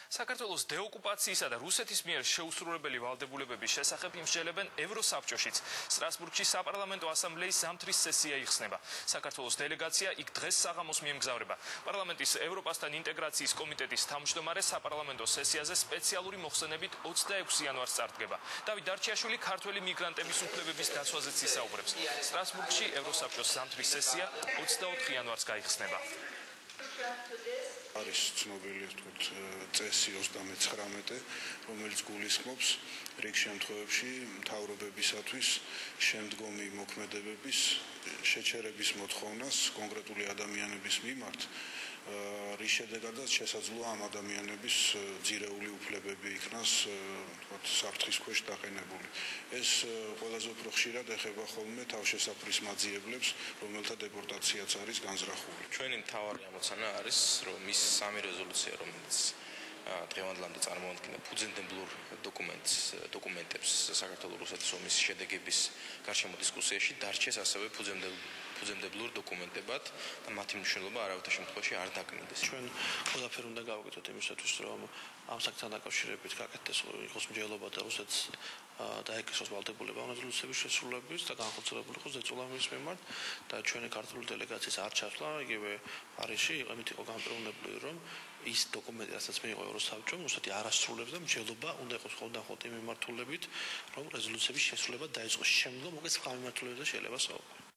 საქართველოს დეოკუპაციისა და რუსეთის მიერ შეუსრულებელი ვალდებულებების შესახებ იმსჯელებენ ევროსაბჭოშიც. სტრასბურგში საპარლამენტო ასამბლეის ზამთრის სესია იხსნება. საქართველოს დელეგაცია იქ დღეს საღამოს მიემგზავრება. პარლამენტის ევროპასთან ინტეგრაციის კომიტეტის თავმჯდომარე საპარლამენტო სესიაზე სპეციალური მოხსენებით 26 იანვარს წარდგება. დავით დარჩიაშვილი ქართველი მიგრანტების უფლებების დაცვაზეც ისაუბრებს. სტრასბურგში ევროსაბჭოს ზამთრის სესია 24 იანვარს გაიხსნება. არის ცნობილი წესი 39, რომელიც გულისხმობს რიგ შემთხვევებში მთავრობებისათვის შემდგომი მოქმედებების შეჩერების მოთხოვნას კონკრეტული ადამიანების მიმართ, რის შედეგადაც შესაძლოა ამ ადამიანების ძირეული უფლებები იქნას საფრთხის ქვეშ დაყენებული. ეს ყველაზე უფრო ხშირად ეხება ხოლმე თავშესაფრის მაძიებლებს, რომელთა დეპორტაციაც არის განზრახული. ჩვენი მთავარი ამოცანა არის, რომ ის სამი რეზოლუცია, რომელიც დღევანდლამდე წარმოადგენდა ფუძემდებურ დოკუმენტებს საქართველოს რუსეთის ომის შედეგების გარშემო დისკუსიაში, დარჩეს ასევე ფუძემდებურ დოკუმენტებად და მათი მნიშვნელობა არავითარ შემთხვევაში არ დაკნინდეს. ჩვენ ყველაფერი უნდა გავაკეთოთ იმისათვის, რომ ამ საკითხთან დაკავშირებით გაკეთდეს იყოს მსჯელობა და რუსეთს დაეკისროს ვალდებულება ამ რეზოლუციების შესრულების და განხორციელებული იყოს ზეწოლამის მიმართ და ჩვენი ქართული დელეგაციის არ ჩასვლა იგივე პარიზში იყო განპირობებული, რომ ის დოკუმენტი, რასაც მიიღო ევროსაბჭომ, რუსეთი არ ასრულებს და მსჯელობა უნდა იყოს ხოლმე მიმართულებით, რომ რეზოლუციების შესრულება დაიწყოს. შემდგომ უკვე სხვა მიმართულებებზე შეიძლება საუბარი.